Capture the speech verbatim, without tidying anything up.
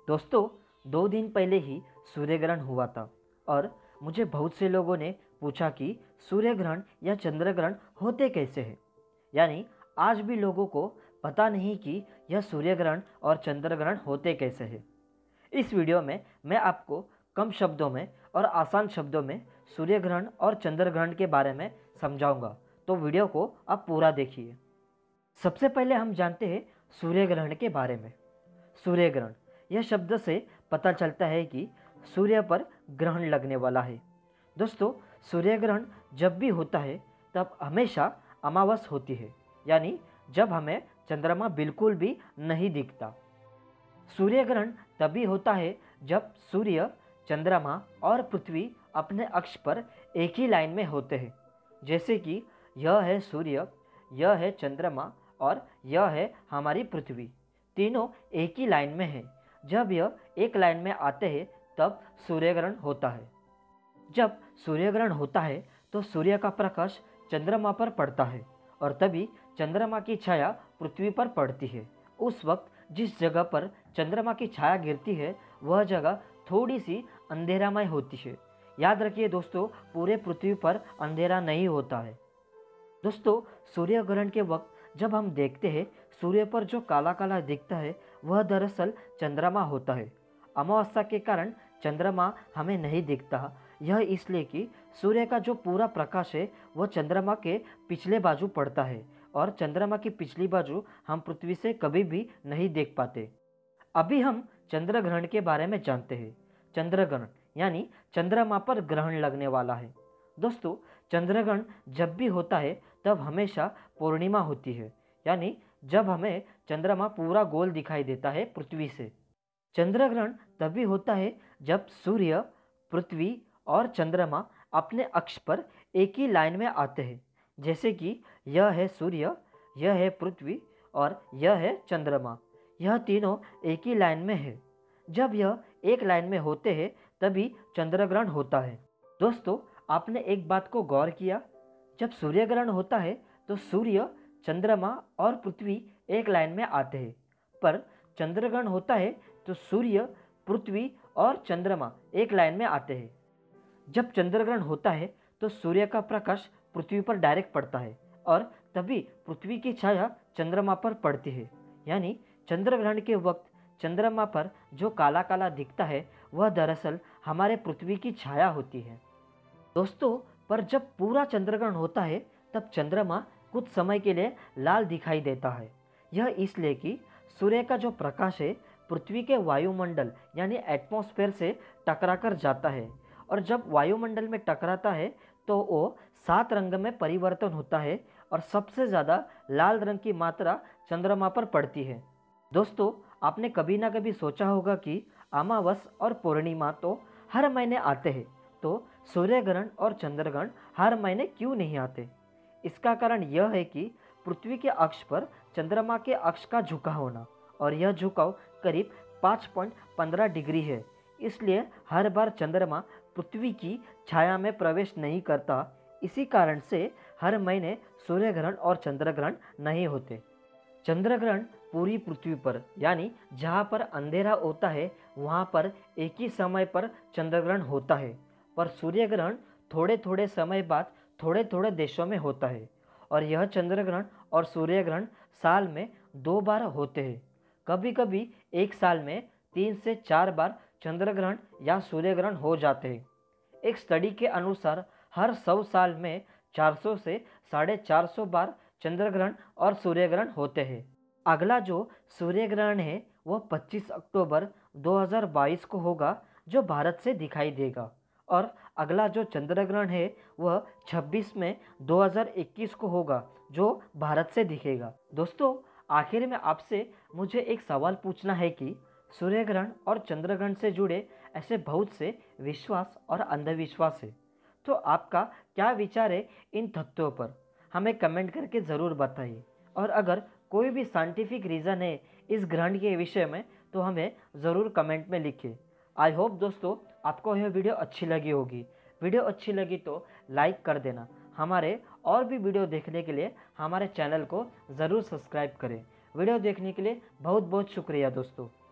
दोस्तों, दो दिन पहले ही सूर्य ग्रहण हुआ था और मुझे बहुत से लोगों ने पूछा कि सूर्य ग्रहण या चंद्र ग्रहण होते कैसे हैं। यानी आज भी लोगों को पता नहीं कि यह सूर्य ग्रहण और चंद्र ग्रहण होते कैसे हैं। इस वीडियो में मैं आपको कम शब्दों में और आसान शब्दों में सूर्य ग्रहण और चंद्र ग्रहण के बारे में समझाऊंगा, तो वीडियो को आप पूरा देखिए। सबसे पहले हम जानते हैं सूर्य ग्रहण के बारे में। सूर्य ग्रहण यह शब्द से पता चलता है कि सूर्य पर ग्रहण लगने वाला है। दोस्तों, सूर्य ग्रहण जब भी होता है तब हमेशा अमावस होती है, यानी जब हमें चंद्रमा बिल्कुल भी नहीं दिखता। सूर्य ग्रहण तभी होता है जब सूर्य, चंद्रमा और पृथ्वी अपने अक्ष पर एक ही लाइन में होते हैं। जैसे कि यह है सूर्य, यह है चंद्रमा और यह है हमारी पृथ्वी, तीनों एक ही लाइन में हैं। जब यह एक लाइन में आते हैं तब सूर्य ग्रहण होता है। जब सूर्य ग्रहण होता है तो सूर्य का प्रकाश चंद्रमा पर पड़ता है और तभी चंद्रमा की छाया पृथ्वी पर पड़ती है। उस वक्त जिस जगह पर चंद्रमा की छाया गिरती है वह जगह थोड़ी सी अंधेरामय होती है। याद रखिए दोस्तों, पूरे पृथ्वी पर अंधेरा नहीं होता है। दोस्तों, सूर्य ग्रहण के वक्त जब हम देखते हैं सूर्य पर जो काला काला दिखता है वह दरअसल चंद्रमा होता है। अमावस्या के कारण चंद्रमा हमें नहीं दिखता। यह इसलिए कि सूर्य का जो पूरा प्रकाश है वह चंद्रमा के पिछले बाजू पड़ता है और चंद्रमा की पिछली बाजू हम पृथ्वी से कभी भी नहीं देख पाते। अभी हम चंद्र ग्रहण के बारे में जानते हैं। चंद्र ग्रहण यानी चंद्रमा पर ग्रहण लगने वाला है। दोस्तों, चंद्र ग्रहण जब भी होता है तब हमेशा पूर्णिमा होती है, यानी जब हमें चंद्रमा पूरा गोल दिखाई देता है पृथ्वी से। चंद्र ग्रहण तभी होता है जब सूर्य, पृथ्वी और चंद्रमा अपने अक्ष पर एक ही लाइन में आते हैं। जैसे कि यह है सूर्य, यह है पृथ्वी और यह है चंद्रमा, यह तीनों एक ही लाइन में है। जब यह एक लाइन में होते हैं तभी चंद्र ग्रहण होता है। दोस्तों, आपने एक बात को गौर किया? जब सूर्य ग्रहण होता है तो सूर्य, चंद्रमा और पृथ्वी एक लाइन में आते हैं, पर चंद्र ग्रहण होता है तो सूर्य, पृथ्वी और चंद्रमा एक लाइन में आते हैं। जब चंद्र ग्रहण होता है तो सूर्य का प्रकाश पृथ्वी पर डायरेक्ट पड़ता है और तभी पृथ्वी की छाया चंद्रमा पर पड़ती है। यानी चंद्र ग्रहण के वक्त चंद्रमा पर जो काला काला दिखता है वह दरअसल हमारे पृथ्वी की छाया होती है। दोस्तों, पर जब पूरा चंद्र ग्रहण होता है तब चंद्रमा कुछ समय के लिए लाल दिखाई देता है। यह इसलिए कि सूर्य का जो प्रकाश है पृथ्वी के वायुमंडल यानी एटमॉस्फेयर से टकराकर जाता है और जब वायुमंडल में टकराता है तो वो सात रंग में परिवर्तन होता है और सबसे ज़्यादा लाल रंग की मात्रा चंद्रमा पर पड़ती है। दोस्तों, आपने कभी ना कभी सोचा होगा कि अमावस और पूर्णिमा तो हर महीने आते हैं, तो सूर्य ग्रहण और चंद्र ग्रहण हर महीने क्यों नहीं आते? इसका कारण यह है कि पृथ्वी के अक्ष पर चंद्रमा के अक्ष का झुकाव होना, और यह झुकाव करीब पाँच पॉइंट पंद्रह डिग्री है। इसलिए हर बार चंद्रमा पृथ्वी की छाया में प्रवेश नहीं करता। इसी कारण से हर महीने सूर्य ग्रहण और चंद्र ग्रहण नहीं होते। चंद्र ग्रहण पूरी पृथ्वी पर, यानी जहाँ पर अंधेरा होता है वहाँ पर एक ही समय पर चंद्र ग्रहण होता है, पर सूर्य ग्रहण थोड़े थोड़े समय बाद थोड़े थोड़े देशों में होता है और यह चंद्र ग्रहण और सूर्य ग्रहण साल में दो बार होते हैं। कभी कभी एक साल में तीन से चार बार चंद्र ग्रहण या सूर्य ग्रहण हो जाते हैं। एक स्टडी के अनुसार हर सौ साल में चार सौ से साढ़े चार सौ बार चंद्र ग्रहण और सूर्य ग्रहण होते हैं। अगला जो सूर्य ग्रहण है वह पच्चीस अक्टूबर दो हज़ार बाईस को होगा, जो भारत से दिखाई देगा, और अगला जो चंद्र ग्रहण है वह छब्बीस मई दो हज़ार इक्कीस को होगा, जो भारत से दिखेगा। दोस्तों, आखिर में आपसे मुझे एक सवाल पूछना है कि सूर्य ग्रहण और चंद्र ग्रहण से जुड़े ऐसे बहुत से विश्वास और अंधविश्वास है, तो आपका क्या विचार है इन तथ्यों पर? हमें कमेंट करके ज़रूर बताइए। और अगर कोई भी साइंटिफिक रीज़न है इस ग्रहण के विषय में तो हमें ज़रूर कमेंट में लिखिए। आई होप दोस्तों आपको यह वीडियो अच्छी लगी होगी। वीडियो अच्छी लगी तो लाइक कर देना। हमारे और भी वीडियो देखने के लिए हमारे चैनल को ज़रूर सब्सक्राइब करें। वीडियो देखने के लिए बहुत बहुत शुक्रिया दोस्तों।